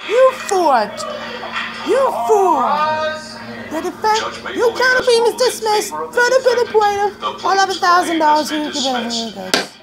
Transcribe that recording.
You fought. You fool. The defense. Your counterclaim is dismissed. Further bid appointed. $11,000 for your